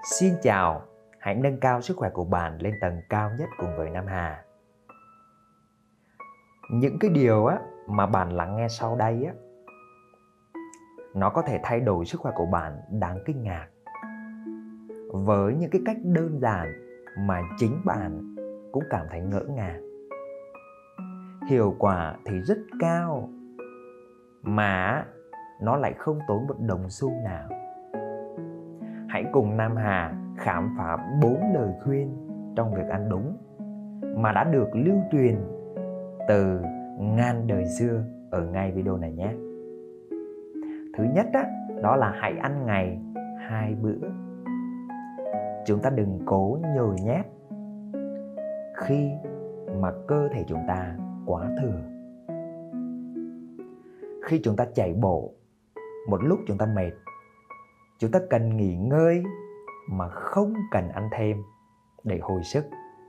Xin chào, hãy nâng cao sức khỏe của bạn lên tầng cao nhất cùng với Nam Hà. Những cái điều mà bạn lắng nghe sau đây nó có thể thay đổi sức khỏe của bạn đáng kinh ngạc. Với những cái cách đơn giản mà chính bạn cũng cảm thấy ngỡ ngàng. Hiệu quả thì rất cao mà nó lại không tốn một đồng xu nào. Hãy cùng Nam Hà khám phá 4 lời khuyên trong việc ăn đúng mà đã được lưu truyền từ ngàn đời xưa ở ngay video này nhé. Thứ nhất đó là hãy ăn ngày 2 bữa. Chúng ta đừng cố nhồi nhét khi mà cơ thể chúng ta quá thừa. Khi chúng ta chạy bộ, một lúc chúng ta mệt, chúng ta cần nghỉ ngơi mà không cần ăn thêm để hồi sức.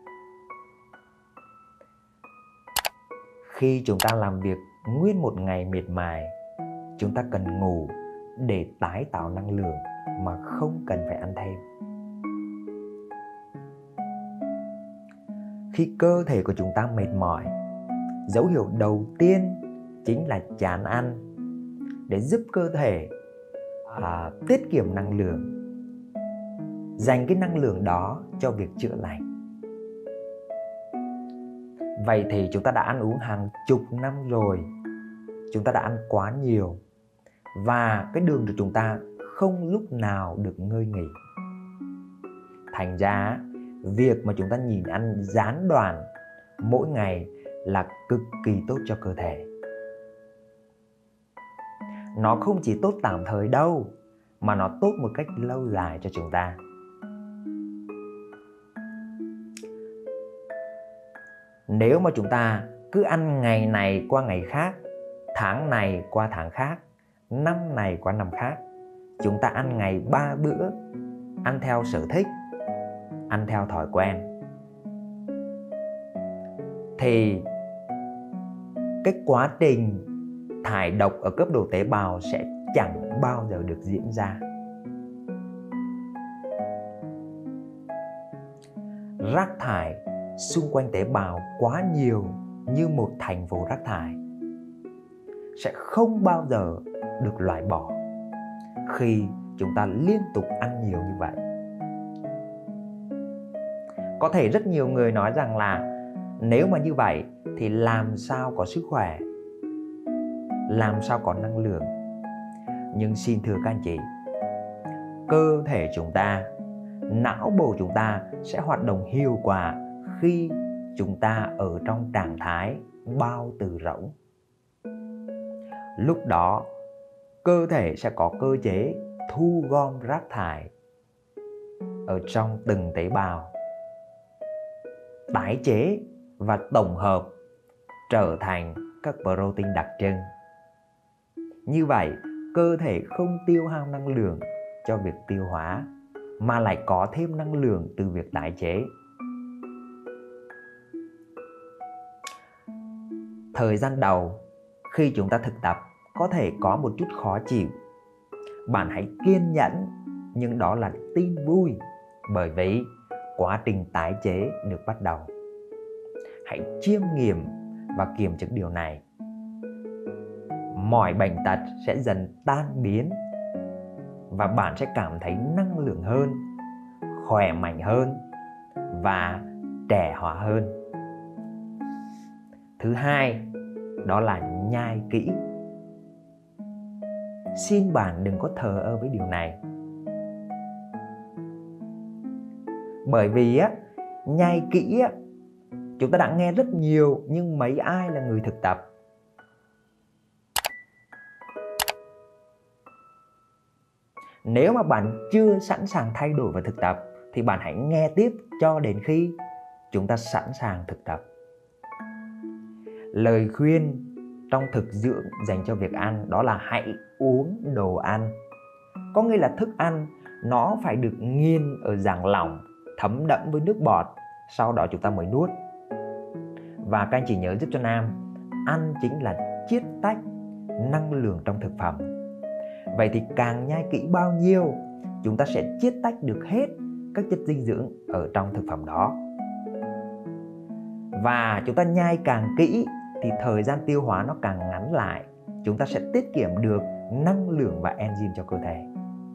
Khi chúng ta làm việc nguyên một ngày mệt mỏi, chúng ta cần ngủ để tái tạo năng lượng mà không cần phải ăn thêm. Khi cơ thể của chúng ta mệt mỏi, dấu hiệu đầu tiên chính là chán ăn để giúp cơ thể tiết kiệm năng lượng, dành cái năng lượng đó cho việc chữa lành. Vậy thì chúng ta đã ăn uống hàng chục năm rồi, chúng ta đã ăn quá nhiều và cái đường của chúng ta không lúc nào được ngơi nghỉ. Thành ra việc mà chúng ta nhịn ăn gián đoạn mỗi ngày là cực kỳ tốt cho cơ thể. Nó không chỉ tốt tạm thời đâu, mà nó tốt một cách lâu dài cho chúng ta. Nếu mà chúng ta cứ ăn ngày này qua ngày khác, tháng này qua tháng khác, năm này qua năm khác, chúng ta ăn ngày 3 bữa, ăn theo sở thích, ăn theo thói quen, thì cái quá trình thải độc ở cấp độ tế bào sẽ chẳng bao giờ được diễn ra. Rác thải xung quanh tế bào quá nhiều như một thành phố rác thải sẽ không bao giờ được loại bỏ khi chúng ta liên tục ăn nhiều như vậy. Có thể rất nhiều người nói rằng là nếu mà như vậy thì làm sao có sức khỏe, làm sao có năng lượng. Nhưng xin thưa các anh chị, cơ thể chúng ta, não bộ chúng ta sẽ hoạt động hiệu quả khi chúng ta ở trong trạng thái bao tử rỗng. Lúc đó cơ thể sẽ có cơ chế thu gom rác thải ở trong từng tế bào, tái chế và tổng hợp trở thành các protein đặc trưng. Như vậy, cơ thể không tiêu hao năng lượng cho việc tiêu hóa, mà lại có thêm năng lượng từ việc tái chế. Thời gian đầu, khi chúng ta thực tập, có thể có một chút khó chịu. Bạn hãy kiên nhẫn, nhưng đó là tin vui, bởi vì quá trình tái chế được bắt đầu. Hãy chiêm nghiệm và kiểm chứng điều này. Mọi bệnh tật sẽ dần tan biến và bạn sẽ cảm thấy năng lượng hơn, khỏe mạnh hơn và trẻ hóa hơn. Thứ hai, đó là nhai kỹ. Xin bạn đừng có thờ ơ với điều này. Bởi vì nhai kỹ chúng ta đã nghe rất nhiều, nhưng mấy ai là người thực tập? Nếu mà bạn chưa sẵn sàng thay đổi và thực tập thì bạn hãy nghe tiếp cho đến khi chúng ta sẵn sàng thực tập. Lời khuyên trong thực dưỡng dành cho việc ăn đó là hãy uống đồ ăn. Có nghĩa là thức ăn nó phải được nghiền ở dạng lỏng, thấm đẫm với nước bọt, sau đó chúng ta mới nuốt. Và các anh chị nhớ giúp cho Nam, ăn chính là chiết tách năng lượng trong thực phẩm. Vậy thì càng nhai kỹ bao nhiêu, chúng ta sẽ chiết tách được hết các chất dinh dưỡng ở trong thực phẩm đó. Và chúng ta nhai càng kỹ thì thời gian tiêu hóa nó càng ngắn lại. Chúng ta sẽ tiết kiệm được năng lượng và enzyme cho cơ thể.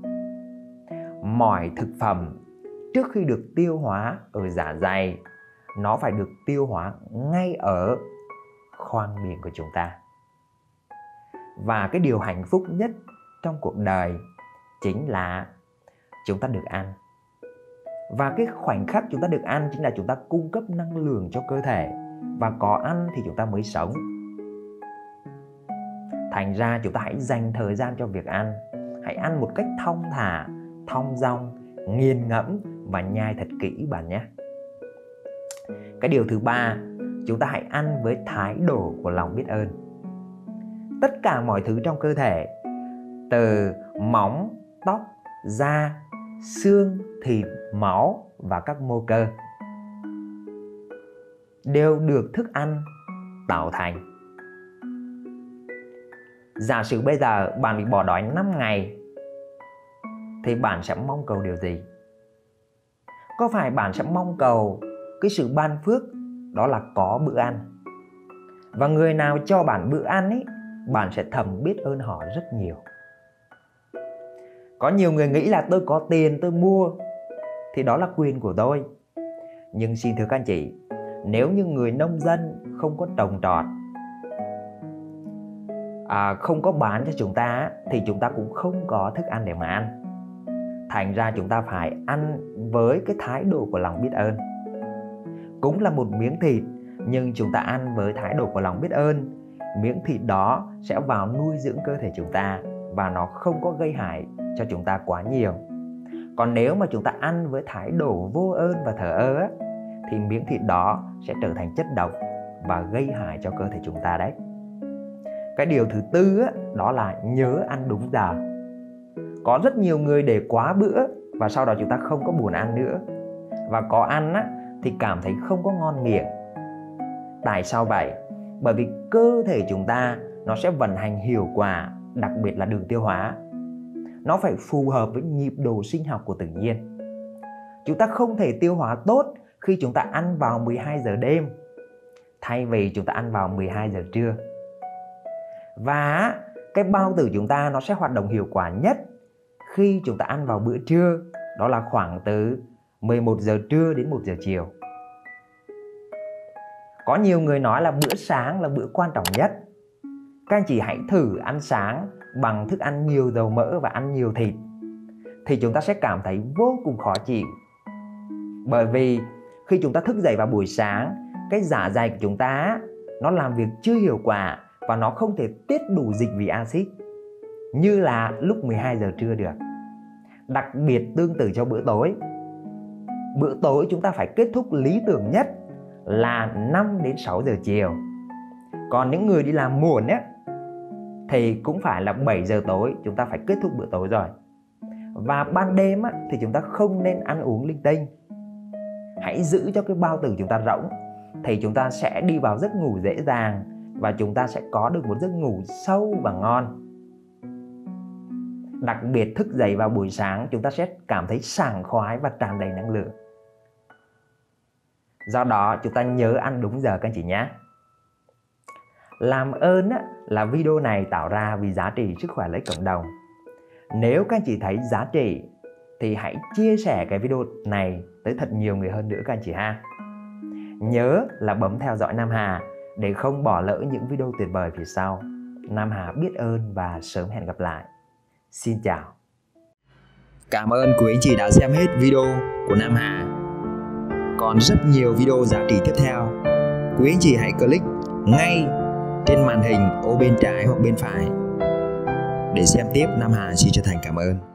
Mọi thực phẩm trước khi được tiêu hóa ở dạ dày, nó phải được tiêu hóa ngay ở khoang miệng của chúng ta. Và cái điều hạnh phúc nhất trong cuộc đời chính là chúng ta được ăn. Và cái khoảnh khắc chúng ta được ăn chính là chúng ta cung cấp năng lượng cho cơ thể. Và có ăn thì chúng ta mới sống. Thành ra chúng ta hãy dành thời gian cho việc ăn. Hãy ăn một cách thong thả, thong dong, nghiền ngẫm và nhai thật kỹ bạn nhé. Cái điều thứ ba, chúng ta hãy ăn với thái độ của lòng biết ơn. Tất cả mọi thứ trong cơ thể, từ móng, tóc, da, xương, thịt, máu và các mô cơ, đều được thức ăn tạo thành. Giả sử bây giờ bạn bị bỏ đói 5 ngày thì bạn sẽ mong cầu điều gì? Có phải bạn sẽ mong cầu cái sự ban phước, đó là có bữa ăn? Và người nào cho bạn bữa ăn ấy, bạn sẽ thầm biết ơn họ rất nhiều. Có nhiều người nghĩ là tôi có tiền tôi mua thì đó là quyền của tôi. Nhưng xin thưa các anh chị, nếu như người nông dân không có trồng trọt, không có bán cho chúng ta, thì chúng ta cũng không có thức ăn để mà ăn. Thành ra chúng ta phải ăn với cái thái độ của lòng biết ơn. Cũng là một miếng thịt, nhưng chúng ta ăn với thái độ của lòng biết ơn. Miếng thịt đó sẽ vào nuôi dưỡng cơ thể chúng ta và nó không có gây hại cho chúng ta quá nhiều. Còn nếu mà chúng ta ăn với thái độ vô ơn và thờ ơ thì miếng thịt đó sẽ trở thành chất độc và gây hại cho cơ thể chúng ta đấy. Cái điều thứ tư đó là nhớ ăn đúng giờ. Có rất nhiều người để quá bữa và sau đó chúng ta không có buồn ăn nữa. Và có ăn thì cảm thấy không có ngon miệng. Tại sao vậy? Bởi vì cơ thể chúng ta nó sẽ vận hành hiệu quả, đặc biệt là đường tiêu hóa. Nó phải phù hợp với nhịp độ sinh học của tự nhiên. Chúng ta không thể tiêu hóa tốt khi chúng ta ăn vào 12 giờ đêm thay vì chúng ta ăn vào 12 giờ trưa. Và cái bao tử chúng ta nó sẽ hoạt động hiệu quả nhất khi chúng ta ăn vào bữa trưa, đó là khoảng từ 11 giờ trưa đến 1 giờ chiều. Có nhiều người nói là bữa sáng là bữa quan trọng nhất. Các anh chị hãy thử ăn sáng bằng thức ăn nhiều dầu mỡ và ăn nhiều thịt thì chúng ta sẽ cảm thấy vô cùng khó chịu. Bởi vì khi chúng ta thức dậy vào buổi sáng, cái dạ dày của chúng ta nó làm việc chưa hiệu quả và nó không thể tiết đủ dịch vị axit như là lúc 12 giờ trưa được. Đặc biệt tương tự cho bữa tối. Bữa tối chúng ta phải kết thúc lý tưởng nhất là 5 đến 6 giờ chiều. Còn những người đi làm muộn thì cũng phải là 7 giờ tối chúng ta phải kết thúc bữa tối rồi. Và ban đêm thì chúng ta không nên ăn uống linh tinh. Hãy giữ cho cái bao tử chúng ta rỗng thì chúng ta sẽ đi vào giấc ngủ dễ dàng và chúng ta sẽ có được một giấc ngủ sâu và ngon. Đặc biệt thức dậy vào buổi sáng chúng ta sẽ cảm thấy sảng khoái và tràn đầy năng lượng. Do đó chúng ta nhớ ăn đúng giờ các anh chị nhé. Làm ơn là video này tạo ra vì giá trị sức khỏe lợi ích cộng đồng. Nếu các anh chị thấy giá trị thì hãy chia sẻ cái video này tới thật nhiều người hơn nữa các anh chị ha. Nhớ là bấm theo dõi Nam Hà để không bỏ lỡ những video tuyệt vời phía sau. Nam Hà biết ơn và sớm hẹn gặp lại. Xin chào. Cảm ơn quý anh chị đã xem hết video của Nam Hà. Còn rất nhiều video giá trị tiếp theo. Quý anh chị hãy click ngay trên màn hình ô bên trái hoặc bên phải để xem tiếp. Nam Hà xin chân thành cảm ơn.